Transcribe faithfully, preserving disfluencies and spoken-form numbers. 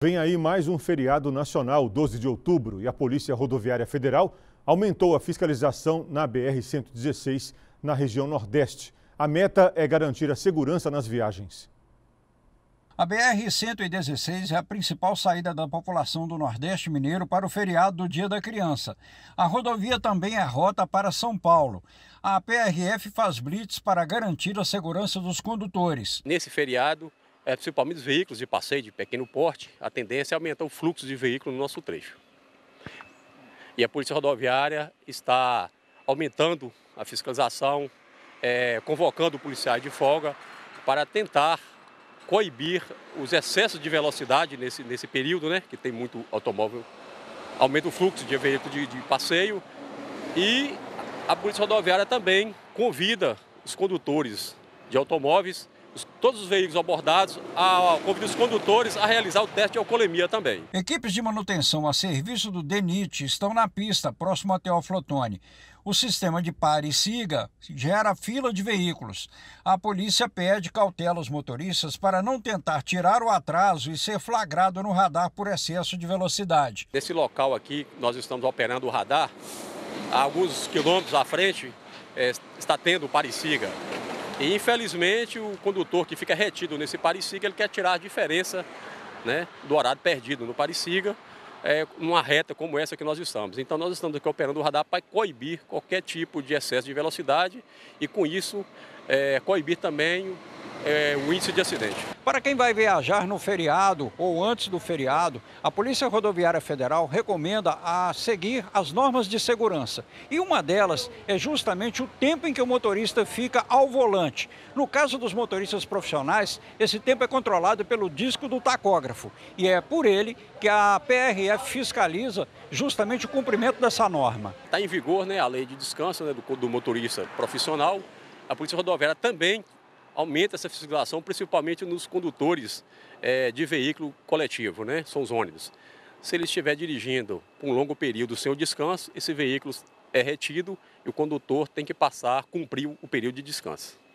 Vem aí mais um feriado nacional, doze de outubro, e a Polícia Rodoviária Federal aumentou a fiscalização na B R cento e dezesseis, na região Nordeste. A meta é garantir a segurança nas viagens. A B R cento e dezesseis é a principal saída da população do Nordeste mineiro para o feriado do Dia da Criança. A rodovia também é rota para São Paulo. A P R F faz blitz para garantir a segurança dos condutores. Nesse feriado, é, principalmente os veículos de passeio de pequeno porte, a tendência é aumentar o fluxo de veículos no nosso trecho. E a Polícia Rodoviária está aumentando a fiscalização, é, convocando policiais de folga para tentar coibir os excessos de velocidade nesse, nesse período, né, que tem muito automóvel, aumenta o fluxo de veículos de, de passeio. E a Polícia Rodoviária também convida os condutores de automóveis, os, todos os veículos abordados, a, convida os condutores a realizar o teste de alcoolemia também. Equipes de manutenção a serviço do DENIT estão na pista, próximo a Teófilo Otoni. O sistema de pare e siga gera fila de veículos. A polícia pede cautela aos motoristas para não tentar tirar o atraso e ser flagrado no radar por excesso de velocidade. Nesse local aqui, nós estamos operando o radar. Há alguns quilômetros à frente, é, está tendo o pare e siga. E, infelizmente, o condutor que fica retido nesse pare e siga, ele quer tirar a diferença, né, do horário perdido no pare e siga. É, numa reta como essa que nós estamos. Então nós estamos aqui operando o radar para coibir qualquer tipo de excesso de velocidade e com isso é, coibir também é, o índice de acidente. Para quem vai viajar no feriado ou antes do feriado, a Polícia Rodoviária Federal recomenda a seguir as normas de segurança. E uma delas é justamente o tempo em que o motorista fica ao volante. No caso dos motoristas profissionais, esse tempo é controlado pelo disco do tacógrafo. E é por ele que a P R F fiscaliza justamente o cumprimento dessa norma. Está em vigor, né, a lei de descanso, né, do, do motorista profissional. A Polícia Rodoviária também aumenta essa fiscalização, principalmente nos condutores é, de veículo coletivo, né? São os ônibus. Se ele estiver dirigindo por um longo período sem o descanso, esse veículo é retido e o condutor tem que passar, cumprir o período de descanso.